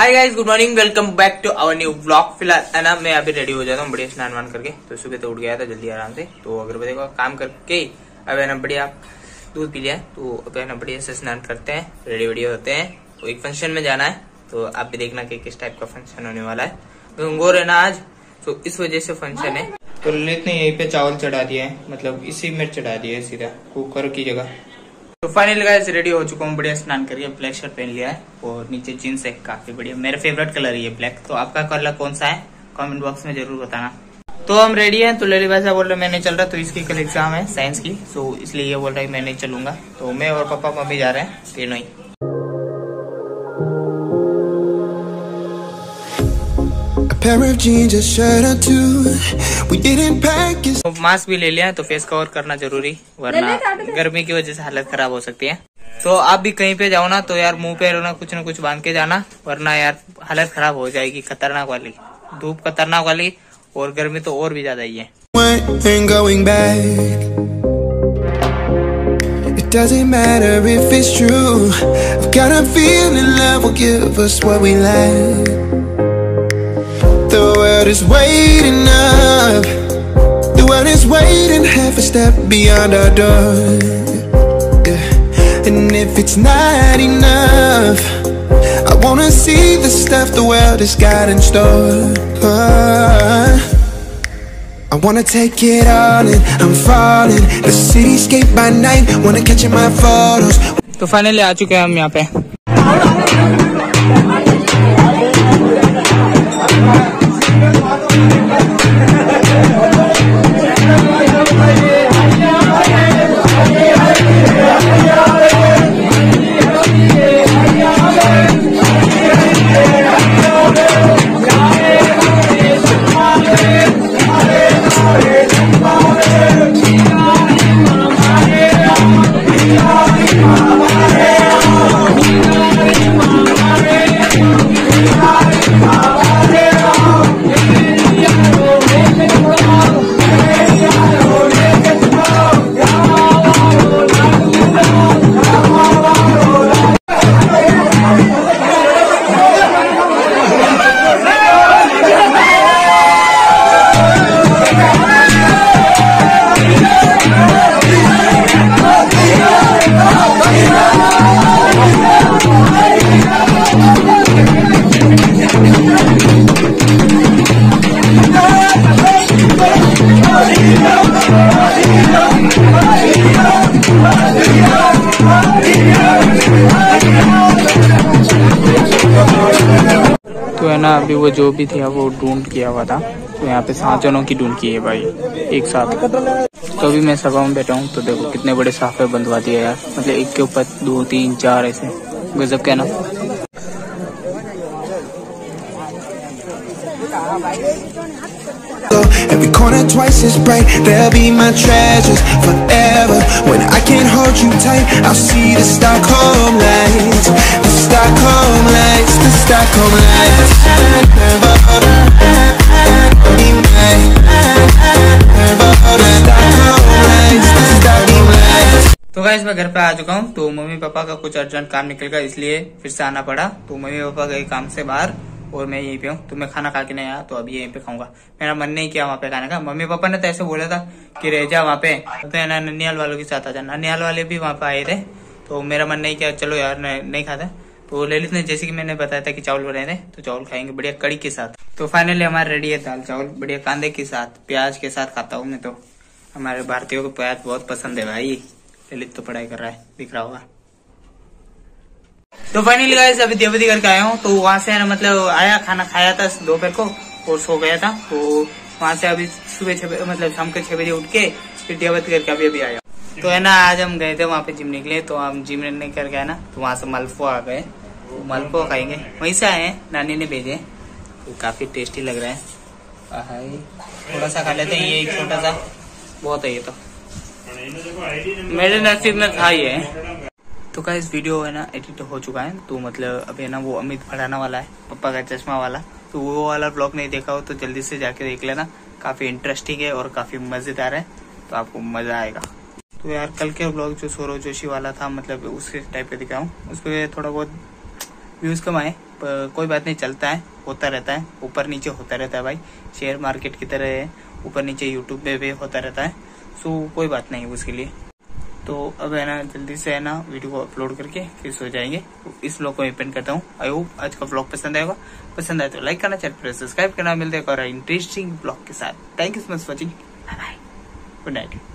Hi guys, good morning, welcome back to our new blog. फिलहाल है ना, मैं अभी रेडी हो जाता हूँ बढ़िया स्नान वान करके। तो सुबह तो उठ गया था जल्दी आराम से, तो अगरबत्ती का काम करके अब है ना बढ़िया दूध पी लिया। तो अब है ना बढ़िया से स्नान करते हैं, रेडी वेडी होते हैं। तो एक फंक्शन में जाना है, तो आप भी देखना कि किस टाइप का फंक्शन होने वाला है। गंगोर है ना आज, तो इस वजह से फंक्शन है। तो ललित ने यहीं पे चावल चढ़ा दिया है, मतलब इसी में चढ़ा दिया है सीधा कुकर की जगह। तो फाइनली गाइस रेडी हो चुका हूँ, बढ़िया स्नान करके ब्लैक शर्ट पहन लिया है और नीचे जींस है काफी बढ़िया। मेरा फेवरेट कलर है ये ब्लैक। तो आपका कलर कौन सा है कमेंट बॉक्स में जरूर बताना। तो हम रेडी हैं। तो लली भाई बोल रहे मैं नहीं चल रहा, तो इसकी कल एग्जाम है साइंस की, तो इसलिए ये बोल रहा है मैं नहीं चलूंगा। तो मैं और पापा मम्मी जा रहे हैं तीनों ही। मास्क भी ले लिया, तो फेस कवर करना जरूरी, वरना गर्मी की वजह से हालत खराब हो सकती है। तो आप भी कहीं पे जाओ ना, तो यार मुंह पे ना कुछ बांध के जाना, वरना यार हालत खराब हो जाएगी। खतरनाक वाली धूप, खतरनाक वाली, और गर्मी तो और भी ज्यादा ही है। Doesn't matter if it's true. I've got a feeling love will give us what we lack. The world is waiting up. The world is waiting half a step beyond our door. Yeah. And if it's not enough, I wanna see the stuff the world has got in store. I wanna take it all in, I'm falling. The cityscape by night, wanna catch in my photos. तो finally आ चुके हैं हम यहाँ पे। तो है ना, अभी वो जो भी था वो ढूंढ किया हुआ था, तो यहाँ पे 7 जनों की ढूंढ की है भाई एक साथ। तो अभी मैं सभा में बैठा हूँ, तो देखो कितने बड़े साफे बंधवा दिया यार, मतलब एक के ऊपर 2 3 4 ऐसे, गजब क्या ना। Every corner twice as bright, they'll be my treasures forever. When I can't hold you tight, I'll see the Stockholm lights, the Stockholm lights, the Stockholm lights. तो गाइस मैं घर पे आ चुका हूँ। तो मम्मी पापा का कुछ अर्जेंट काम निकल गया, इसलिए फिर से आना पड़ा। तो मम्मी पापा गए काम से बाहर और मैं यहीं पे हूँ। तो मैं खाना खा के नहीं आया, तो अभी यहीं पे खाऊंगा। मेरा मन नहीं किया वहाँ पे खाने का। मम्मी पापा ने तो ऐसे बोला था कि रह जा वहाँ पे, तो है ना ननिहाल वालों के साथ आ जा। ननिहाल वाले भी वहाँ पे आए थे, तो मेरा मन नहीं किया, चलो यार नहीं खाता। तो ललित ने, जैसे कि मैंने बताया था कि चावल बनाए थे, तो चावल खाएंगे बढ़िया कड़ी के साथ। तो फाइनली हमारे रेडी है दाल चावल, बढ़िया कांदे के साथ, प्याज के साथ खाता हूँ मैं। तो हमारे भारतीयों को प्याज बहुत पसंद है भाई। ललित तो पढ़ाई कर रहा है, दिख रहा होगा। तो फाइनली गाइस अभी देवती करके आया हूँ। तो वहां से ना, मतलब आया, खाना खाया था दोपहर को और सो गया था। तो वहां से अभी सुबह 6 बजे, मतलब शाम के 6 बजे उठ के फिर देवती करके अभी आया। तो है ना, आज हम गए थे वहाँ पे जिम निकले, तो हम जिम नहीं करके आए ना, तो वहां से मालपुआ आ गए। तो मालपुआ खाएंगे, वहीं से आए हैं, नानी ने भेजे। तो काफी टेस्टी लग रहा है। थोड़ा सा खा लेते हैं, ये एक छोटा सा बहुत है ये, तो मेरे नसीब में था ये। तो का इस वीडियो है ना एडिट हो चुका है, तो मतलब अभी है ना वो अमित फड़ाना वाला है, पापा का चश्मा वाला। तो वो वाला ब्लॉग नहीं देखा हो तो जल्दी से जाके देख लेना, काफी इंटरेस्टिंग है और काफी मजेदार है, तो आपको मजा आएगा। तो यार कल के ब्लॉग जो सौरव जोशी वाला था, मतलब उस टाइप का दिखाऊं, उस पर थोड़ा बहुत व्यूज कम आए, कोई बात नहीं, चलता है, होता रहता है, ऊपर नीचे होता रहता है भाई, शेयर मार्केट की तरह है, ऊपर नीचे यूट्यूब पे भी होता रहता है। सो कोई बात नहीं उसके लिए। तो अब है ना जल्दी से है ना वीडियो को अपलोड करके फिर सो जाएंगे। तो इस व्लॉग को मैं पेंट करता हूँ। आई होप आज का व्लॉग पसंद आएगा, पसंद आए तो लाइक करना, चैनल पर सब्सक्राइब करना। मिलते हैं और इंटरेस्टिंग व्लॉग के साथ। Thank you so much watching, bye bye, good night.